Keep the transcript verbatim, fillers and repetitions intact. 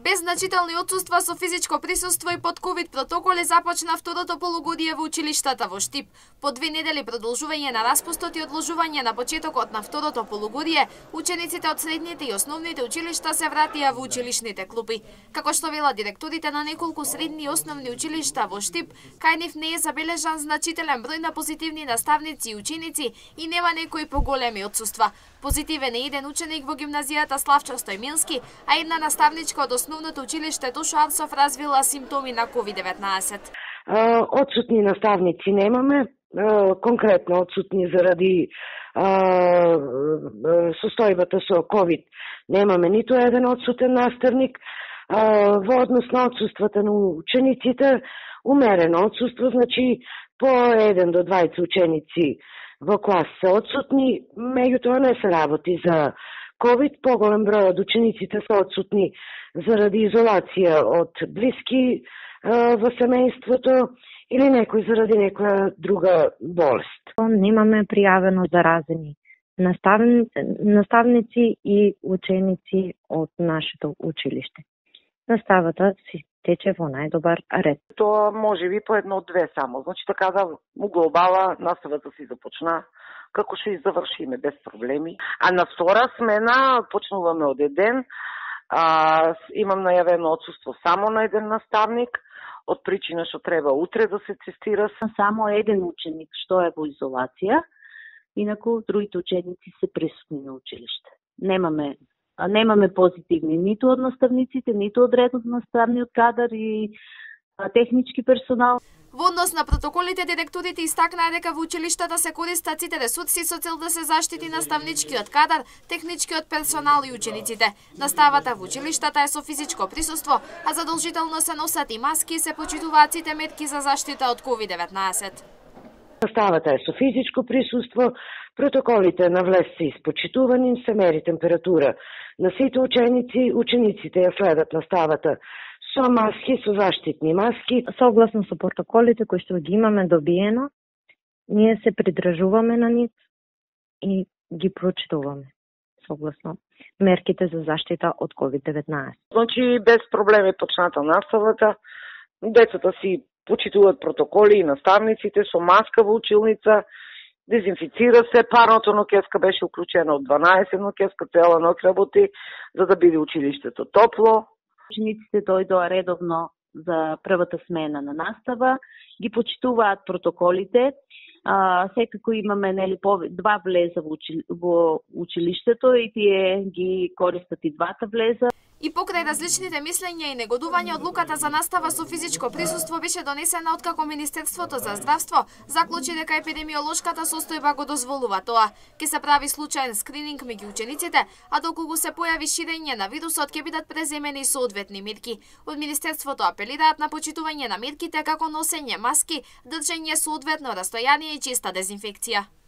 Без значителни отсуства со физичко присуство и под ковид протоколи започна второто полугодие во училиштата во Штип. По две недели продолжување на распустот и одложување на почетокот на второто полугодие, учениците од средните и основните училишта се вратија во училишните клупи. Како што велат директорите на неколку средни и основни училишта во Штип, кај нив не е забележан значителен број на позитивни наставници и ученици и нема некои поголеми отсуства. Позитивен е еден ученик во гимназијата Славчо Стојмински, а една наставничка од основното училиште Тошо Арсов развила симптоми на ковид деветнаесет. Отсутни наставници немаме, конкретно отсутни заради состојбата со ковид. Немаме ниту еден отсутен наставник. Во однос на отсуствата на учениците, умерено отсуство, значи по еден до дваесет ученици во клас се отсутни, меѓутоа не се работи за ковид, поголем број од учениците се отсутни заради изолација од блиски во семејството или некој заради некоја друга болест. Немаме пријавено заразени наставници, наставници и ученици од нашето училиште. Наставата си тече во најдобар ред. Тоа може би по едно-две само. Значи така да у глобала наставата си започна како што и завршиме без проблеми. А на втора смена почнуваме од еден. А, имам најавено отсуство само на еден наставник од причина што треба утре да се тестира. Само еден ученик што е во изолација, инаку другите ученици се присутни на училиште. Немаме Немаме позитивни ниту од наставниците, ниту од редот наставниот кадар и технички персонал. Во однос на протоколите, директорите истакнаа дека во училиштата се користат сите ресурси со цел да се заштити наставничкиот кадар, техничкиот персонал и учениците. Наставата во училиштата е со физичко присуство, а задолжително се носат и маски и се почитуваат сите мерки за заштита од ковид деветнаесет. Наставата е со физичко присуство, протоколите на влез се испочитувани, се мери температура на сите ученици, учениците ја следат наставата со маски, со заштитни маски. Согласно со протоколите кои што ги имаме добиено, ние се придржуваме на нив и ги прочитуваме согласно мерките за заштита од ковид деветнаесет. Значи без проблеми почната наставата, децата си почитуваат протоколи и наставниците со маска во училница, дезинфицира се, парното ноќеска беше уклучена од дванаесет ноќеска, цела ноќ работи за да биде училиштето топло. Учениците дојдоа редовно за првата смена на настава, ги почитуваат протоколите. А, секако имаме нели два влеза во, учили, во училиштето и тие ги користат и двата влеза. И покрај различните мислења и негодување, одлуката за настава со физичко присуство беше донесена откако Министерството за здравство заклучи дека епидемиолошката состојба го дозволува тоа. Ке се прави случаен скрининг меѓу учениците, а доколку се појави ширење на вирусот ќе бидат преземени соодветни мерки. Од Министерството апелираат на почитување на мерките како носење маски, држење соодветно растојание и честа дезинфекција.